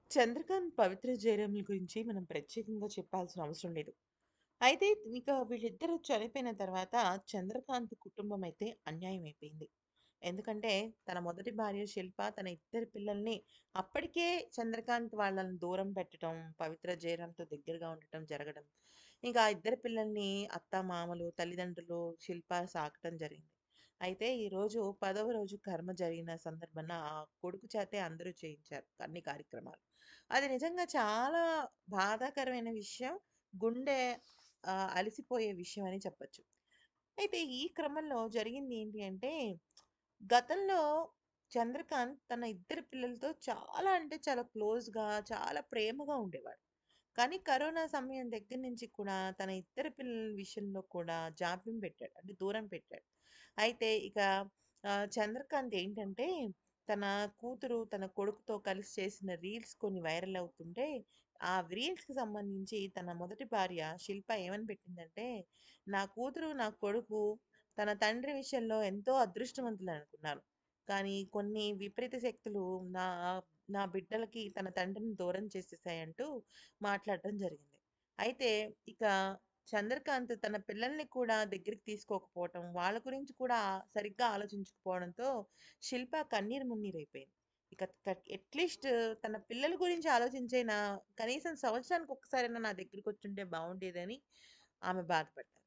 చంద్రకాంత్, పవిత్ర జయరాంల గురించి మనం ప్రత్యేకంగా చెప్పాల్సిన అవసరం లేదు. అయితే ఇక వీళ్ళిద్దరూ చనిపోయిన తర్వాత చంద్రకాంత్ కుటుంబం అయితే అన్యాయమైపోయింది. ఎందుకంటే తన మొదటి భార్య శిల్ప తన ఇద్దరు పిల్లల్ని అప్పటికే చంద్రకాంత్ వాళ్ళని దూరం పెట్టటం, పవిత్ర జయరాంతో దగ్గరగా ఉండటం జరగడం. ఇంకా ఆ ఇద్దరు పిల్లల్ని అత్తామామలు, తల్లిదండ్రులు, శిల్ప సాకటం జరిగింది. అయితే ఈరోజు 10వ రోజు కర్మ జరిగిన సందర్భాన ఆ కొడుకు చేతే అందరూ చేయించారు అన్ని కార్యక్రమాలు. అది నిజంగా చాలా బాధాకరమైన విషయం. గుండె అలసిపోయే విషయం అని చెప్పొచ్చు. అయితే ఈ క్రమంలో జరిగింది ఏంటి అంటే, గతంలో చంద్రకాంత్ తన ఇద్దరు పిల్లలతో చాలా అంటే చాలా క్లోజ్‌గా, చాలా ప్రేమగా ఉండేవాడు. కానీ కరోనా సమయం దగ్గర నుంచి కూడా తన ఇద్దరు పిల్లల విషయంలో కూడా జాప్యం పెట్టాడు. అంటే దూరం పెట్టాడు. అయితే ఇక చంద్రకాంత్ ఏంటంటే, తన కూతురు, తన కొడుకుతో కలిసి చేసిన రీల్స్ కొన్ని వైరల్ అవుతుంటే, ఆ రీల్స్‌కి సంబంధించి తన మొదటి భార్య శిల్ప ఏమని పెట్టిందంటే, "నా కూతురు, నా కొడుకు తన తండ్రి విషయంలో ఎంతో అదృష్టవంతులనుకున్నాను. కానీ కొన్ని విపరీత శక్తులు నా నా బిడ్డలకి తన తండ్రిని దూరం చేసేసాయంటూ మాట్లాడటం జరిగింది. అయితే ఇక చంద్రకాంత్ తన పిల్లల్ని కూడా దగ్గరికి తీసుకోకపోవటం, వాళ్ళ గురించి కూడా సరిగ్గా ఆలోచించకపోవడంతో శిల్ప కన్నీరు మున్నీరైపోయింది. ఇక అట్‌లీస్ట్ తన పిల్లల గురించి ఆలోచించైనా కనీసం సంవత్సరానికి ఒక్కసారైనా నా దగ్గరికొచ్చుంటే బావుండేదని ఆమె బాధపడ్డారు.